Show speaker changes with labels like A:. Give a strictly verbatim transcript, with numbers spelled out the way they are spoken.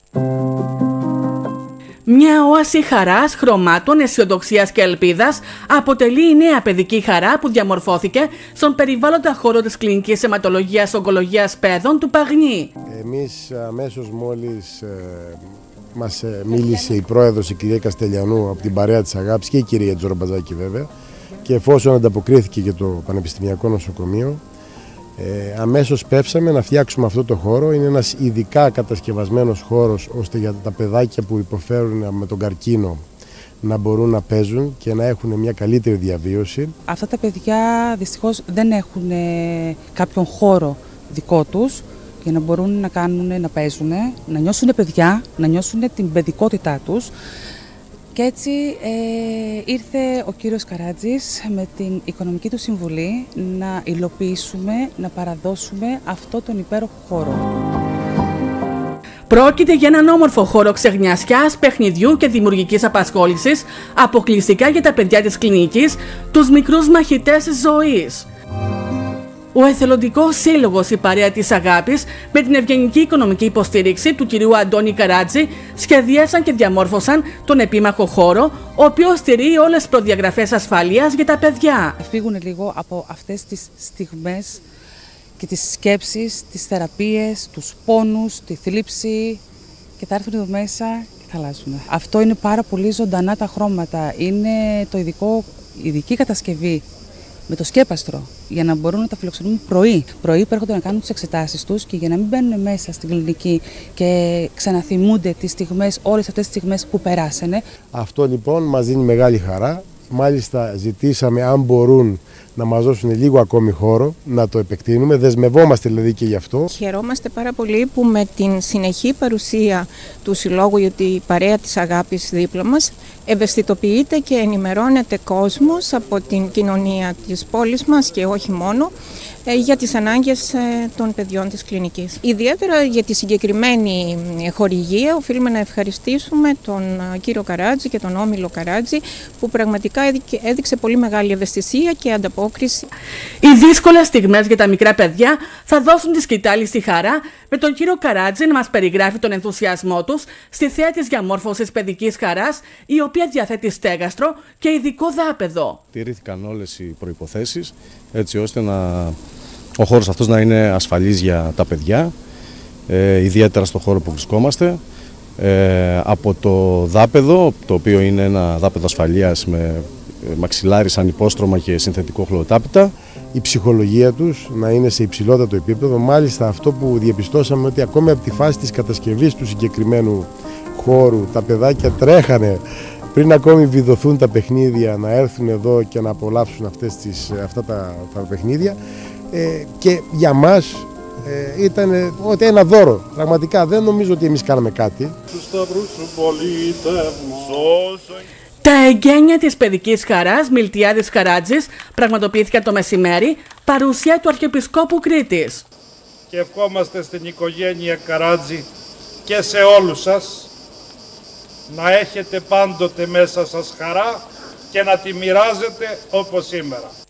A: Μια όαση χαράς, χρωμάτων, αισιοδοξίας και ελπίδας αποτελεί η νέα παιδική χαρά που διαμορφώθηκε στον περιβάλλοντα χώρο της Κλινικής Αιματολογίας Ογκολογίας Παιδών του Παγνή.
B: Εμείς αμέσως μόλις ε, μας ε, μίλησε η πρόεδρος, η κυρία Καστελιανού, από την παρέα της Αγάπης, και η κυρία Τζορομπαζάκη βέβαια, και εφόσον ανταποκρίθηκε και το Πανεπιστημιακό Νοσοκομείο, Ε, αμέσως πέψαμε να φτιάξουμε αυτό το χώρο. Είναι ένας ειδικά κατασκευασμένος χώρος ώστε για τα παιδάκια που υποφέρουν με τον καρκίνο να μπορούν να παίζουν και να έχουν μια καλύτερη διαβίωση.
C: Αυτά τα παιδιά δυστυχώς δεν έχουν κάποιον χώρο δικό τους για να μπορούν να κάνουν, να παίζουν, να νιώσουν παιδιά, να νιώσουν την παιδικότητά τους. Και έτσι ε, ήρθε ο κύριος Καράτζης με την οικονομική του συμβουλή να υλοποιήσουμε, να παραδώσουμε αυτό τον υπέροχο χώρο.
A: Πρόκειται για έναν όμορφο χώρο ξεχνιασιάς, παιχνιδιού και δημιουργικής απασχόλησης αποκλειστικά για τα παιδιά της κλινικής, τους μικρούς μαχητές της ζωής. Ο Εθελοντικός Σύλλογος, η Παρέα της Αγάπης, με την ευγενική οικονομική υποστήριξη του κυρίου Αντώνη Καράτζη, σχεδίασαν και διαμόρφωσαν τον επίμαχο χώρο, ο οποίος στηρεί όλες τις προδιαγραφές ασφαλείας για τα παιδιά.
C: Φύγουν λίγο από αυτές τις στιγμές και τις σκέψεις, τις θεραπείες, τους πόνους, τη θλίψη, και θα έρθουν εδώ μέσα και θα αλλάζουν. Αυτό είναι πάρα πολύ ζωντανά τα χρώματα. Είναι το ειδικό, ειδική κατασκευή με το σκέπαστρο, για να μπορούν να τα φιλοξενούν πρωί. Πρωί που έρχονται να κάνουν τις εξετάσεις τους και για να μην μπαίνουν μέσα στην κλινική και ξαναθυμούνται τις στιγμές, όλες αυτές τις στιγμές που περάσανε.
B: Αυτό λοιπόν μας δίνει μεγάλη χαρά. Μάλιστα ζητήσαμε αν μπορούν να μας δώσουν λίγο ακόμη χώρο, να το επεκτείνουμε. Δεσμευόμαστε δηλαδή και γι' αυτό.
D: Χαιρόμαστε πάρα πολύ που με την συνεχή παρουσία του Συλλόγου, γιατί η Παρέα της Αγάπης δίπλα μας, ευαισθητοποιείται και ενημερώνεται κόσμος από την κοινωνία της πόλης μας και όχι μόνο, για τις ανάγκες των παιδιών της κλινικής. Ιδιαίτερα για τη συγκεκριμένη χορηγία οφείλουμε να ευχαριστήσουμε τον κύριο Καράτζη και τον Όμιλο Καράτζη, που πραγματικά έδειξε πολύ μεγάλη ευαισθησία και ανταπόκριση.
A: Οι δύσκολες στιγμές για τα μικρά παιδιά θα δώσουν τη σκητάλη στη χαρά, με τον κύριο Καράτζη να μας περιγράφει τον ενθουσιασμό τους στη θέα της διαμόρφωσης παιδικής χαράς, η οποία διαθέτει στέγαστρο και ειδικό δάπεδο.
E: Τηρήθηκαν όλες οι προϋποθέσεις έτσι ώστε να, ο χώρος αυτός να είναι ασφαλής για τα παιδιά, ε, ιδιαίτερα στο χώρο που βρισκόμαστε. Ε, από το δάπεδο, το οποίο είναι ένα δάπεδο ασφαλείας με μαξιλάρι σαν υπόστρωμα και συνθετικό χλωροτάπητα.
B: Η ψυχολογία τους να είναι σε υψηλότατο επίπεδο. Μάλιστα αυτό που διαπιστώσαμε, ότι ακόμη από τη φάση της κατασκευής του συγκεκριμένου χώρου τα παιδάκια τρέχανε πριν ακόμη βιδωθούν τα παιχνίδια να έρθουν εδώ και να απολαύσουν αυτές τις, αυτά τα, τα παιχνίδια, ε, και για μας ε, ήταν ότι ένα δώρο. Πραγματικά δεν νομίζω ότι εμείς κάναμε κάτι.
A: Τα εγγένεια της παιδικής χαράς Μιλτιάδης Καράτζης πραγματοποιήθηκαν το μεσημέρι, παρουσία του Αρχιεπισκόπου Κρήτης.
F: Και ευχόμαστε στην οικογένεια Καράτζη και σε όλους σας να έχετε πάντοτε μέσα σας χαρά και να τη μοιράζετε όπως σήμερα.